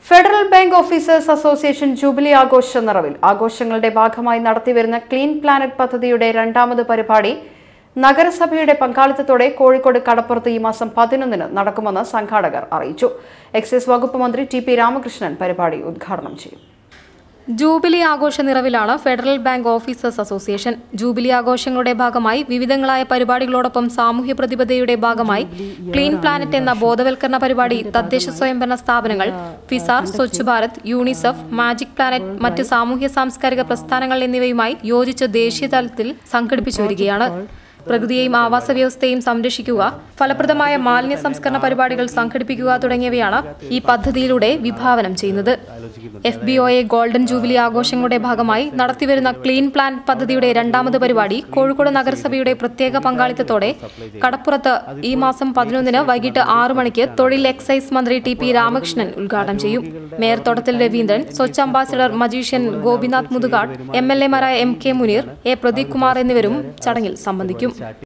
Federal Bank Officers Association jubilee ആഘോഷ നിറവിൽ ആഘോഷങ്ങളുടെ ഭാഗമായി നടത്തിവരുന്ന ക്ലീൻ പ്ലാനറ്റ് പദ്ധതിയുടെ രണ്ടാമത് പരിപാടി നഗരസഭയുടെ പങ്കാളിത്തത്തോടെ കോഴിക്കോട് കടപ്പുറത്ത് ഈ മാസം 11-ന് നടക്കുമെന്ന് സംഘാടകർ അറിയിച്ചു. എക്സൈസ് വകുപ്പ് മന്ത്രി ടി.പി. രാമകൃഷ്ണൻ പരിപാടി ഉദ്ഘാടനം ചെയ്യും. ജൂബിലി ആഘോഷ നിറവിലാണ് Federal Bank Officers Association. Jubilee ആഘോഷങ്ങളുടെ ഭാഗമായി വിവിധങ്ങളായ പരിപാടികളോടൊപ്പം സാമൂഹ്യ പ്രതിബദ്ധതയുടെ ഭാഗമായി ക്ലീൻ പ്ലാനറ്റ് എന്ന ബോധവൽക്കരണ പരിപാടി തദ്ദേശ സ്വയംഭരണ സ്ഥാപനങ്ങൾ, ഫിസാർ, Swachh Bharat, UNICEF, magic planet, മറ്റ് സാമൂഹ്യ സാംസ്കാരിക പ്രസ്ഥാനങ്ങൾ എന്നിവയുമായി യോജിച്ച് ദേശീയ തലത്തിൽ സംഘടിപ്പിച്ചു വരികയാണ്. പ്രകൃതിയെയും ആവാസ വ്യവസ്ഥയെയും സംരക്ഷിക്കുക, ഫലപ്രദമായ മാലിന്യ സംസ്കരണ പരിപാടികൾ സംഘടിപ്പിക്കുക തുടങ്ങിയവയാണ് ഈ പദ്ധതിയിലൂടെ വിഭാവനം ചെയ്യുന്നത്. Fboa ഗോൾഡൻ ജൂബിലി ആഘോഷങ്ങളുടെ ഭാഗമായി നടത്തിവരുന്ന ക്ലീൻ പ്ലാനറ്റ് പദ്ധതിയുടെ രണ്ടാമത് പരിപാടി കോഴിക്കോട് നഗരസഭയുടെ പ്രത്യേക പങ്കാളിത്തത്തോടെ കടപ്പുറത്ത് ഈ മാസം 11-ന് വൈകിട്ട് 6 മണിക്ക് തൊഴിൽ എക്സൈസ് മന്ത്രി ടി.പി. രാമകൃഷ്ണൻ ഉദ്ഘാടനം ചെയ്യും. Mayor Thottathil Raveendran, Swachh ambassador magician Gopinath Muthukad, MLA മാരായ M.K. മുനീർ, A. പ്രദീപ് കുമാർ എന്നിവരും ചടങ്ങിൽ സംബന്ധിക്കും.